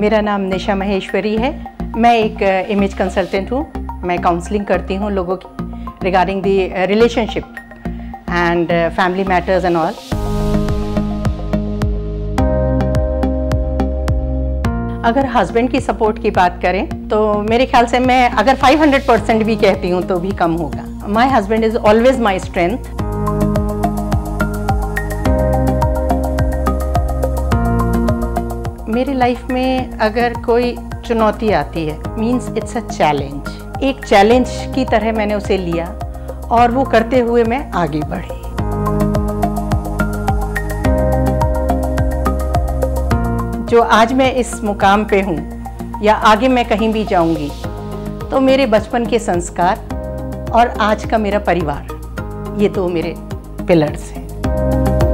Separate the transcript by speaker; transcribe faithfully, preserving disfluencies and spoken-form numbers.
Speaker 1: मेरा नाम निशा महेश्वरी है। मैं एक इमेज कंसल्टेंट हूँ। मैं काउंसलिंग करती हूँ लोगों की regarding the relationship and family matters and all. अगर हस्बैंड की सपोर्ट की बात करें तो मेरे ख्याल से मैं अगर फाइव हंड्रेड परसेंट भी कहती हूँ तो भी कम होगा। My husband is always my strength. मेरी लाइफ में अगर कोई चुनौती आती है मीन्स इट्स अ चैलेंज। एक चैलेंज की तरह मैंने उसे लिया और वो करते हुए मैं आगे बढ़ी। जो आज मैं इस मुकाम पे हूँ या आगे मैं कहीं भी जाऊँगी तो मेरे बचपन के संस्कार और आज का मेरा परिवार, ये दो मेरे पिलर्स हैं।